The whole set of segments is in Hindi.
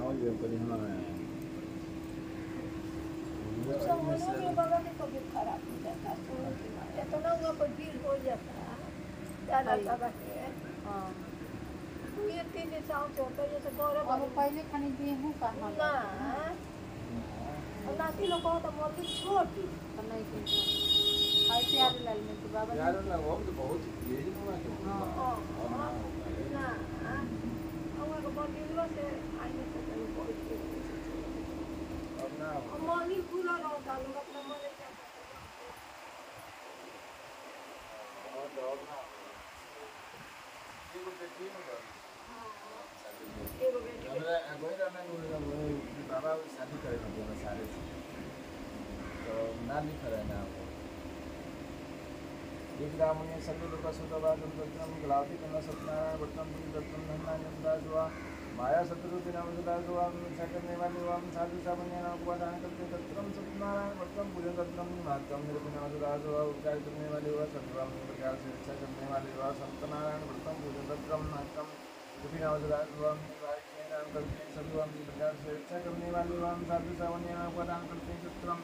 ये करी हम के बाबा की तबीयत खराब हो जाता है, इतना वहाँ पर भीड़ हो जाता है ज़्यादा बाबा के। हाँ ये 3 साल से होता है जैसे गौरव अब पहले खाने दिए हूँ कहाँ ना नाती लोग को तो मोटी छोटी तो नहीं कुछ ऐसे यार लाल में तो बाबा यार ना वो तो बहुत तेज होना चाहिए हाँ ना हमारे को बंदिलों से आने से पहले बहुत तेज अब ना मनी पूरा रहता लोग अपना मन क्या और डॉग ना ये को बेटी में डॉग एगो बेटी हमरा कोई रहना नहीं बाबा शादी करे ना बोला सारे तो ना लिख रहा है ना एक रामने सभी लोग सुतवादम दत्तम ग्लावती कन्ना सत्यनारायण भट्टम दत्तम धन्ना हुआ माया शत्रु के नाम से हुआ करने वाले हुआ साधु सामान्य नाम को दान करते दत्तम सत्यनारायण भट्टम पूजन दत्तम महात्म मेरे के नाम से हुआ उपचार करने वाले हुआ सत्यवाम प्रकार से रक्षा करने वाले हुआ सत्यनारायण भट्टम पूजन दत्तम महात्म सभी नाम से हुआ दान करते सत्यवाम प्रकार से रक्षा करने वाले हुआ साधु सामान्य नाम को दान करते सत्यम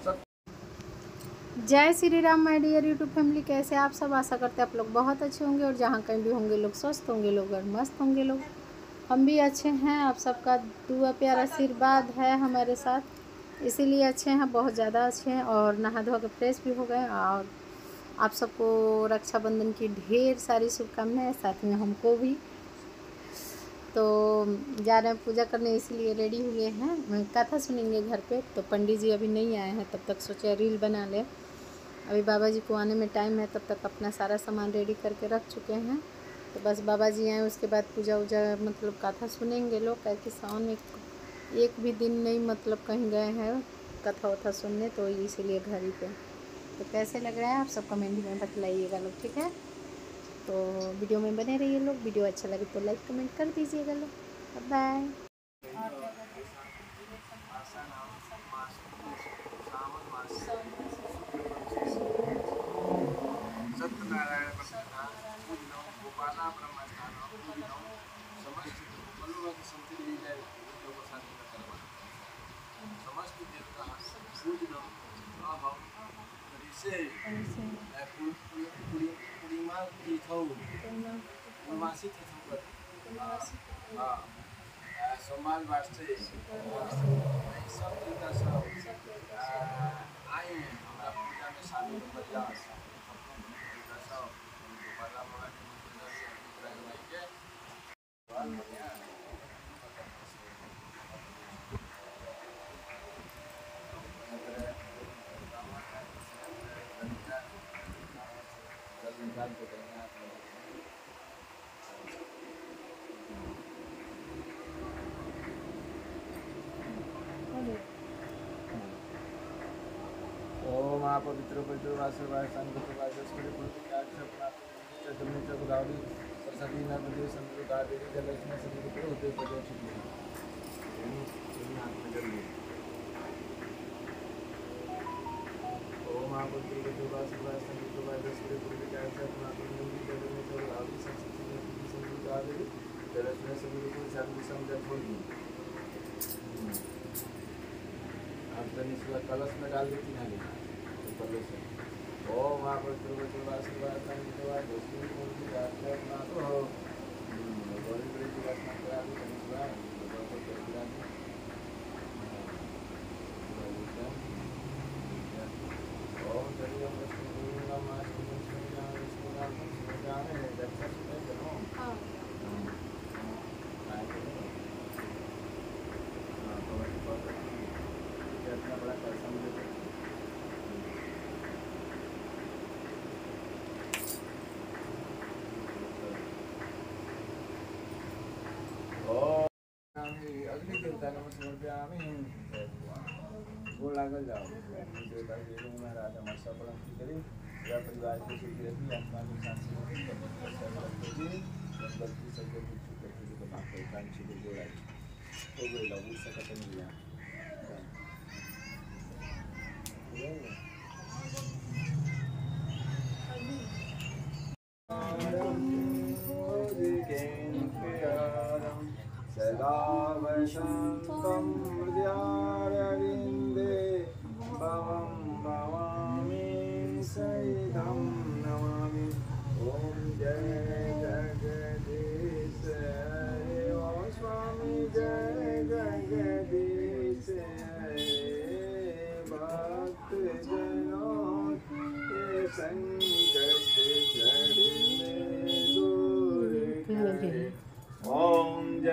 जय Shri Ram my dear YouTube family. कैसे आप सब? आशा करते हैं आप लोग बहुत अच्छे होंगे और जहाँ कहीं भी होंगे लोग स्वस्थ होंगे लोग और मस्त होंगे लोग। हम भी अच्छे हैं, आप सबका दुआ प्यार आशीर्वाद है हमारे साथ, इसीलिए अच्छे हैं, बहुत ज़्यादा अच्छे हैं। और नहा धो के फ्रेश भी हो गए और आप सबको रक्षाबंधन की ढेर सारी शुभकामनाएं, साथ में हमको भी। तो जा रहे हैं पूजा करने, इसीलिए रेडी हुए हैं। कथा सुनेंगे घर पे, तो पंडित जी अभी नहीं आए हैं, तब तक सोचे रील बना लें। अभी बाबा जी को आने में टाइम है, तब तक अपना सारा सामान रेडी करके रख चुके हैं। तो बस बाबा जी आए उसके बाद पूजा वूजा मतलब कथा सुनेंगे लोग, क्योंकि सावन में एक भी दिन नहीं मतलब कहीं गए हैं कथा वथा सुनने, तो इसीलिए घर ही पे। तो कैसे लग रहा है आप सब कमेंट में बतलाइएगा लोग, ठीक है? तो वीडियो में बने रहिए लोग। वीडियो अच्छा लगे तो लाइक कमेंट कर दीजिएगा लोग। बाय। सत्यनारायण पूजनम गोपाला ब्रह्मस्थान पूजनम समस्त मनुष्य की संति जय लोग शांति का करवा समस्त देवता पूजनम अहम ऋषे पूर्णिमा तीर्थौ पूर्णमासी तीर्थौ कर हाँ सोमवार वास्ते सब तीर्थ सब आए हैं हमारा पूजा में शामिल प्रयास ओम आप पवित्र पवित्र वासवाय संगत वाजस्पति पुरुष चतुर्मी चतुरावली सरस्वती नर्मदे समुद्र कावेरी जलक्ष्मी समुद्र पर होते प्रजय छिपी ओम आप पवित्र पवित्र वासवाय संगत वाजस्पति पुरुष चतुर्मी चतुरावली सरस्वती नर्मदे समुद्र कावेरी जलक्ष्मी समुद्र पर शांति समुद्र छोड़ी आप तनिष्का कलश में डाल देती ना कलश है ओम आप पवित्र वासवाय संगत वाजस्पति पुरुष चतुर्मी हो बड़ी बड़ी जिज्ञासा करा दी तनिष्का बहुत करा दी ओम जय ओम विष्णु नमः जाने दर्शन सुने करो हां इतना बड़ा कैसा मुझे अग्नि देवता नमस्कार गोड़ लागल जाओ देवता देवी महाराज हमारे सफल करी या परिवार के सुखी रखी आत्मा की शांति गलती सबके कुछ करके तो बात कोई काम से गोड़ आई तो वो लागू सकत नहीं गया सदा वसन्तं हृदयारविन्दे भवं भवामि सहितं नमामि। ॐ जय जगदीश हरे ओ स्वामी जय जगदीश हरे भक्त जनों के संकट जड़ने दूर करे। ओम जय